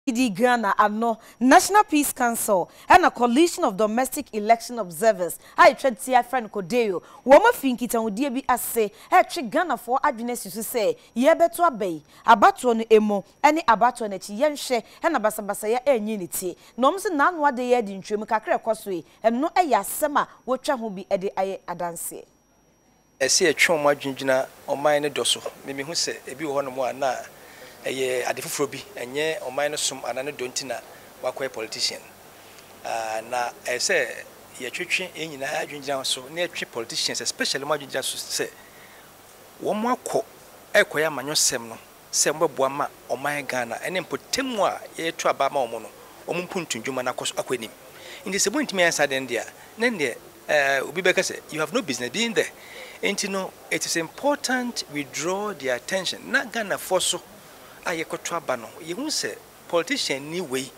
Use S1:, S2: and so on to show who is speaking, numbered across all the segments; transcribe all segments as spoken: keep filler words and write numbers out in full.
S1: C D D Ghana ano National Peace Council and a coalition of domestic election observers. I tried to see a friend Kodeo. Woman think it on dear be as say, I trick Ghana for advance to say, ye better obey. Abaton emo, any abaton at yen share, and a basabasaya and unity. Noms and none what they had in Chumaka Cosway, and no a yasema, what who be a day a dance.
S2: I see a trauma ginger on mine dosso. Maybe who say, a be one more na. Eye adefofro bi enye oman no som anane dontina wakwa politician ah na e say ye twetwe enyina adwinjan so na etwe politicians especially ma adwinjan so say wo mo akọ ekoya manyosem no se mbeboa ma oman Ghana ene mpotemu a ye to aba ma omo no omo mpuntundwuma na koso akwanim indi se bontimi ansa den dia na ne eh obi beka say you have no business being there and you know it is important we draw their attention na Ghana for so aye kotwa ba no ye hu se politician ni wei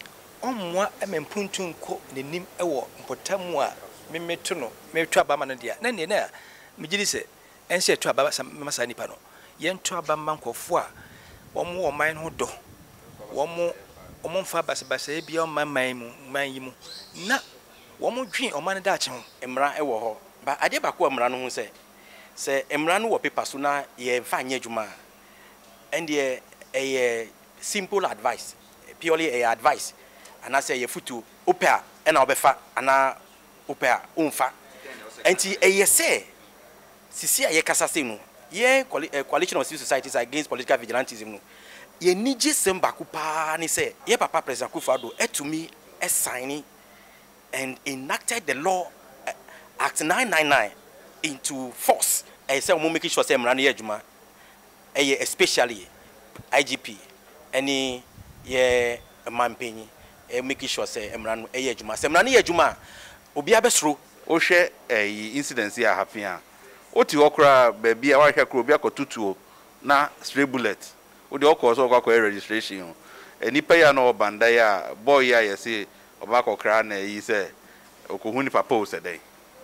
S2: omwa emempuntu nko nenim ewo mpotamu a memeto no metwa ba ma no dia na ne na megiri se ense etwa ba masa nipa no ye ntwa ba mankofo a omo wo man ho do womo omo mfa basabasa e bia oman man mu man yi mu na womo dwen oman da ache ho emra ewo ho ba ade ba ko emra no hu se se emra no wo paper so na ye mfa anya adwuma and ye a simple advice purely a advice and I say ye futu opea and obefa ana opea umfa enti e ye say sisi a ye kasa se mu ye coalition of civil societies against political vigilantism no ye niji semba ku pa ni say ye papa president Akufo-Addo etumi e signing and enacted the law uh, act nine ninety-nine into force e say we make sure say mra no ye adwuma e especially I G P any ye manpenyi e make sure say emra no e adwuma say emra no ye adwuma obi abesro
S3: o hwe eh incident here happen a oti okra ba bia wa hwe kro obi akotutuo na stray bullet o de okọ so okọ registration enipa ya no banda ya boy ya ye say oba kokra na yi say okohu ni papa o se dey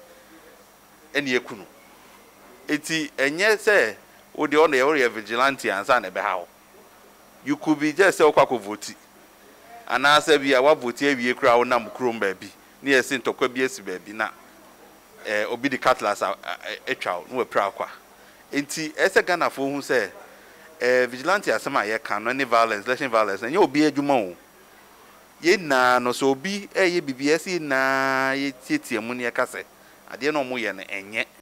S3: eni ekunu eti enye say o de ono ye vigilante ansa na be hawo. You could be just a quack of vote. And I said, we are vote every crowd, Nam Chrome baby, near Saint Okobies baby, na obi the catlas a child, no proud qua. Ain't as a Ghana for who say, vigilante as some I can, any violence, election violence, and you'll be a jumo. Ye na no so be a ye B B S na ye titi amonia casse. I didn't know more and yet.